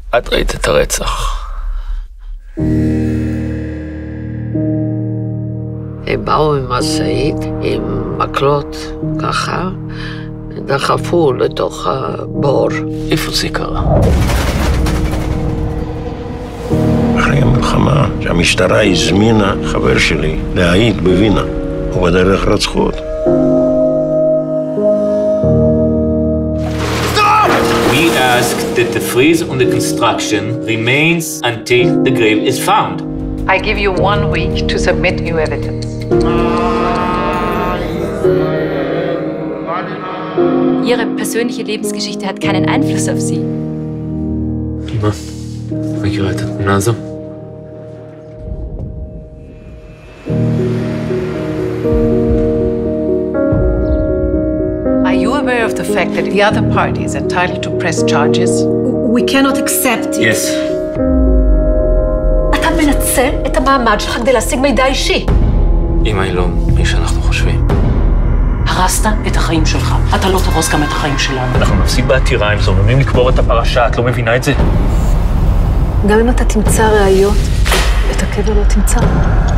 את ראית את הרצח. הם באו עם משאית, עם מקלות, ככה, דחפו לתוך הבור. איפה זה קרה? אחרי המלחמה, שהמשטרה הזמינה חבר שלי להעיד בווינה, ובדרך רצחו אותו. We ask that the freeze on the construction remains until the grave is found. I give you 1 week to submit new evidence. Ihre persönliche Lebensgeschichte hat keinen Einfluss auf Sie. אמא, מכירה את התמונה הזו? Are you aware of the fact that the other party is entitled to press charges? We cannot accept it. Yes. אתה מנצל את המעמד שלך כדי להשיג מידע אישי. אמא היא לא מי שאנחנו חושבים. הרסת את החיים שלך. אתה לא תרוס גם את החיים שלנו. אנחנו נפסיד בעתירה, הם זוממים לקבור את הפרשה, את לא מבינה את זה? גם אם אתה תמצא ראיות, את הקבר לא תמצא.